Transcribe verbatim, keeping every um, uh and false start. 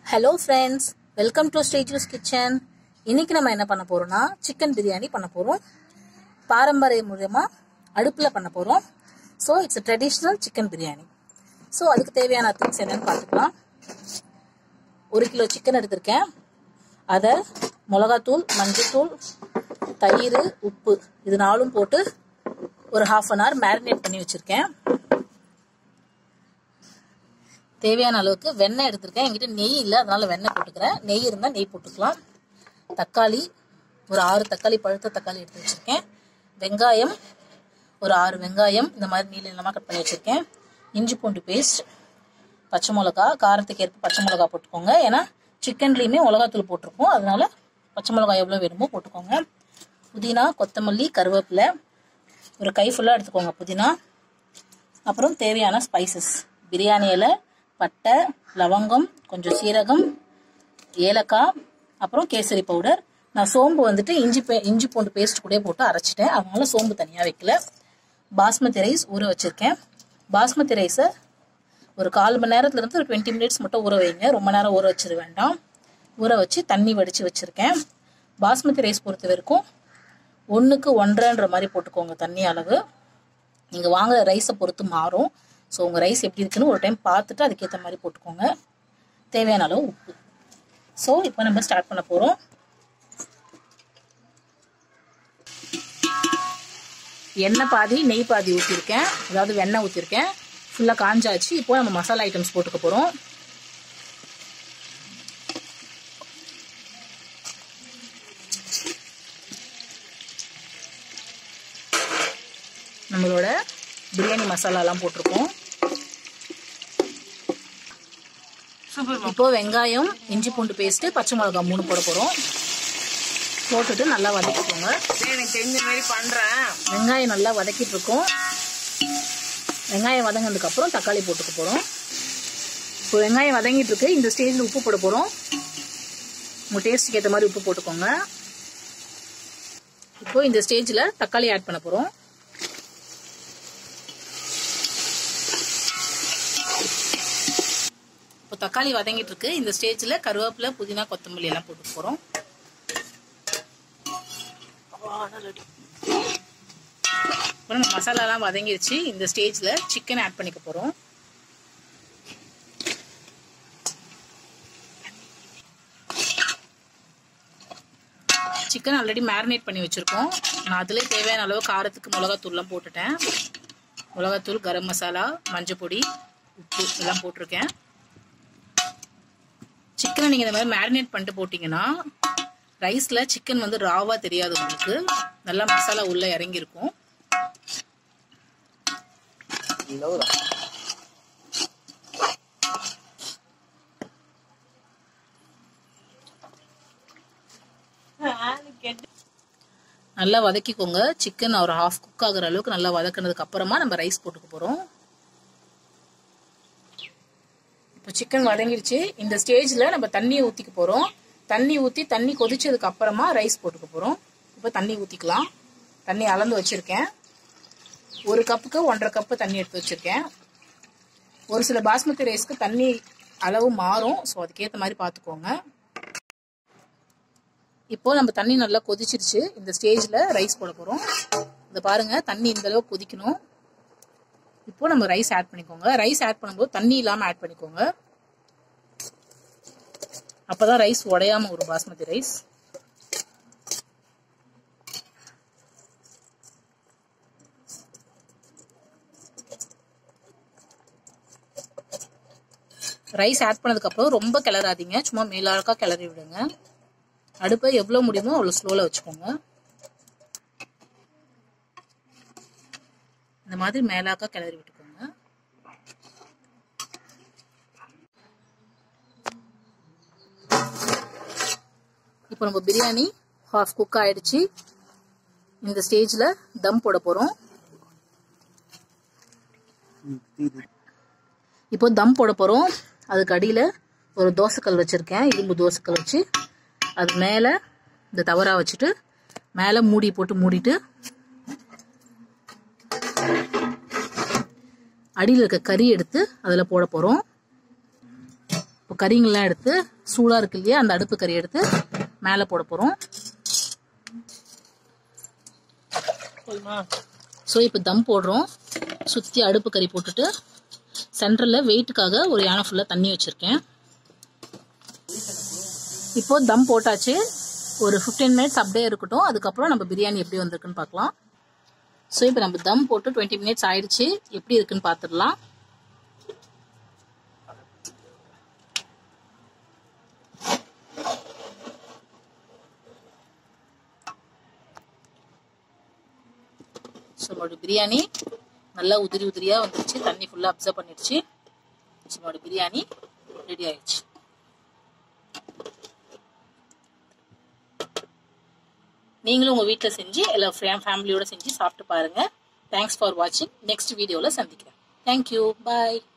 Hello friends, welcome to ஸ்டேஜூஸ் kitchen. இன்னைக்கு நம்ம என்ன பண்ண போறோம்னா சிக்கன் பிரியாணி பண்ண போறோம். பாரம்பரிய மூலமா அடுப்பில் பண்ண போறோம். So it's traditional chicken biryani. So அதுக்கு தேவையான திங்ஸ் என்னன்னு பார்த்துக்கலாம். ஒரு கிலோ சிக்கன் எடுத்திருக்கேன். அதை மிளகாத்தூள், மஞ்சத்தூள், தயிர், உப்பு இது நாலும் போட்டு ஒரு ஹாஃப் அன் ஹவர் மேரினேட் பண்ணி வச்சிருக்கேன். தேவையான அளவுக்கு வெண்ணெய் எடுத்திருக்கேன். என்கிட்ட நெய் இல்லை, அதனால வெண்ணெய் போட்டுக்கிறேன். நெய் இருந்தால் நெய் போட்டுக்கலாம். தக்காளி ஒரு ஆறு தக்காளி, பழுத்த தக்காளி எடுத்து வச்சுருக்கேன். வெங்காயம் ஒரு ஆறு வெங்காயம் இந்த மாதிரி நீள நீளமாக கட் பண்ணி வச்சுருக்கேன். இஞ்சி பூண்டு பேஸ்ட், பச்சை மிளகா, காரத்துக்கு ஏற்ப பச்சை மிளகா போட்டுக்கோங்க. ஏன்னா சிக்கன்லேயுமே மிளகாத்தூள் போட்டிருக்கோம், அதனால பச்சை மிளகா எவ்வளோ வேணுமோ போட்டுக்கோங்க. புதினா, கொத்தமல்லி, கருவேப்பிலை ஒரு கை ஃபுல்லாக எடுத்துக்கோங்க புதினா. அப்புறம் தேவையான ஸ்பைசஸ்: பிரியாணி இலை, பட்டை, லவங்கம், கொஞ்சம் சீரகம், ஏலக்காய், அப்புறம் கேசரி பவுடர். நான் சோம்பு வந்துட்டு இஞ்சி பே இஞ்சி பூண்டு பேஸ்ட் கூட போட்டு அரைச்சிட்டேன், அதனால சோம்பு தனியாக வைக்கல. பாஸ்மதி ரைஸ் ஊற வச்சுருக்கேன். பாஸ்மதி ரைஸை ஒரு கால் மணி நேரத்துலேருந்து ஒரு டுவெண்ட்டி மினிட்ஸ் மட்டும் ஊற வைங்க, ரொம்ப நேரம் ஊற வச்சிட வேண்டாம். ஊற வச்சு தண்ணி வடித்து வச்சுருக்கேன். பாஸ்மதி ரைஸ் பொறுத்த வரைக்கும் ஒன்றுக்கு ஒன்றரைன்ற மாதிரி போட்டுக்கோங்க தண்ணி அளவு. நீங்கள் வாங்குற ரைஸை பொறுத்து மாறும். ஸோ உங்கள் ரைஸ் எப்படி இருக்குன்னு ஒரு டைம் பார்த்துட்டு அதுக்கேற்ற மாதிரி போட்டுக்கோங்க. தேவையான அளவு உப்பு. ஸோ இப்போ நம்ம ஸ்டார்ட் பண்ண போகிறோம். எண்ணெய் பாதி நெய் பாதி ஊற்றிருக்கேன், அதாவது வெண்ணெய் ஊற்றிருக்கேன். ஃபுல்லாக காஞ்சாச்சு. இப்போ நம்ம மசாலா ஐட்டம்ஸ் போட்டுக்க போகிறோம். நம்மளோட பிரியாணி மசாலாலாம் போட்டிருக்கோம். இப்போ வெங்காயம், இஞ்சி பூண்டு பேஸ்ட், பச்சை மிளகாய் மூணு போட போறோம். போட்டுட்டு நல்லா வதக்கிக்கோங்க. எனக்கு தெரிஞ்ச மாதிரி பண்றேன். வெங்காயம் நல்லா வதக்கிட்டு இருக்கோம். வெங்காயம் வதங்கினதுக்கு அப்புறம் தக்காளி போட்டுக்க போறோம். இப்போ வெங்காயம் வதங்கிட்டு இருக்கு. இந்த ஸ்டேஜ்ல உப்பு போட போறோம். உங்க டேஸ்ட்டுக்கு ஏற்ற மாதிரி உப்பு போட்டுக்கோங்க. இப்போ இந்த ஸ்டேஜ்ல தக்காளி ஆட் பண்ண போறோம். இப்போ தக்காளி வதங்கிட்டு இருக்கு. இந்த ஸ்டேஜ்ல கருவேப்பிலை, புதினா, கொத்தமல்லி எல்லாம் போட்டு போறோம். இப்போ நம்ம மசாலாலாம் வதங்கிருச்சு. இந்த ஸ்டேஜ்ல சிக்கன் ஆட் பண்ணிக்க போறோம். சிக்கன் ஆல்ரெடி மேரினேட் பண்ணி வச்சிருக்கோம். நான் அதுல தேவையான அளவு காரத்துக்கு மிளகாத்தூள்லாம் போட்டுட்டேன். மிளகாத்தூள், கரம் மசாலா, மஞ்சள் பொடி, உப்பு எல்லாம் போட்டிருக்கேன். சிக்கனை நீங்கள் இந்த மாதிரி மேரினேட் பண்ணிட்டு போட்டிங்கன்னா ரைஸில் சிக்கன் வந்து ராவாக தெரியாது, உங்களுக்கு நல்லா மசாலா உள்ளே இறங்கியிருக்கும். நல்லா வதக்கிக்கோங்க. சிக்கன் ஒரு ஹாஃப் குக் ஆகுற அளவுக்கு நல்லா வதக்கினதுக்கு அப்புறமா நம்ம ரைஸ் போட்டுக்க போகிறோம். இப்போ சிக்கன் வதங்கிருச்சு. இந்த ஸ்டேஜ்ல நம்ம தண்ணியை ஊற்றிக்க போறோம். தண்ணி ஊற்றி தண்ணி கொதிச்சதுக்கு அப்புறமா ரைஸ் போட்டுக்க போறோம். இப்போ தண்ணி ஊற்றிக்கலாம். தண்ணி அளந்து வச்சிருக்கேன். ஒரு கப்புக்கு ஒன்றரை கப்பு தண்ணி எடுத்து வச்சிருக்கேன். ஒரு சில பாஸ்மதி ரைஸ்க்கு தண்ணி அளவு மாறும், ஸோ அதுக்கேற்ற மாதிரி பார்த்துக்கோங்க. இப்போ நம்ம தண்ணி நல்லா கொதிச்சிருச்சு. இந்த ஸ்டேஜ்ல ரைஸ் போட போறோம். இதை பாருங்க, தண்ணி இந்த அளவுக்கு கொதிக்கணும். இப்போ நம்ம ரைஸ் ஆட் பண்ணிக்கோங்க. ரைஸ் ஆட் பண்ணும்போது தண்ணி இல்லாமல் ஆட் பண்ணிக்கோங்க. அப்பதான் ரைஸ் உடையாம ஒரு பாஸ்மதி ரைஸ். ரைஸ் ஆட் பண்ணதுக்கு அப்புறம் ரொம்ப கிளறாதீங்க, சும்மா மேலாக்கா கிளறி விடுங்க. அடுப்பை எவ்வளவு முடியுமோ அவ்வளவு ஸ்லோல வச்சுக்கோங்க. இந்த மாதிரி மேலாக்கா கிளறி விட்டுக்கோங்க. இப்போ நம்ம பிரியாணி ஹாஃப் குக் ஆயிடுச்சு. இந்த ஸ்டேஜ்ல தம் போட போறோம். இப்போ தம் போட போறோம். அதுக்கு அடியில ஒரு தோசைக்கல் வச்சிருக்கேன், இரும்பு தோசைக்கல் வச்சு அது மேல இந்த தவறா வச்சுட்டு மேல மூடி போட்டு மூடிட்டு அடியில் இருக்க கறி எடுத்து அதில் போட போகிறோம். இப்போ கறிங்கெல்லாம் எடுத்து சூடாக இருக்கு இல்லையா, அந்த அடுப்பு கறி எடுத்து மேலே போட போகிறோம். ஸோ இப்போ தம் போடுறோம். சுற்றி அடுப்பு கறி போட்டுட்டு சென்டரில் வெயிட்டுக்காக ஒரு யானை ஃபுல்லாக தண்ணி வச்சுருக்கேன். இப்போது தம் போட்டாச்சு. ஒரு ஃபிஃப்டீன் மினிட்ஸ் அப்படியே இருக்கட்டும். அதுக்கப்புறம் நம்ம பிரியாணி எப்படி வந்திருக்குன்னு பார்க்கலாம். ஸோ இப்போ நம்ம தம் போட்டு டுவெண்ட்டி மினிட்ஸ் ஆயிடுச்சு. எப்படி இருக்குன்னு பார்த்துடலாம். ஸோ நம்மளோட பிரியாணி நல்லா உதிரி உதிரியாக வந்துருச்சு. தண்ணி ஃபுல்லாக அப்சர்வ் பண்ணிடுச்சு. ஸோ நம்மளோட பிரியாணி ரெடி ஆயிடுச்சு. நீங்களும் உங்கள் வீட்டில் செஞ்சு எல்லா ஃபேமிலியோட செஞ்சு சாப்பிட்டு பாருங்கள். தேங்க்ஸ் ஃபார் வாட்சிங். நெக்ஸ்ட் வீடியோவில் சந்திக்கிறேன். தேங்க்யூ. பாய்.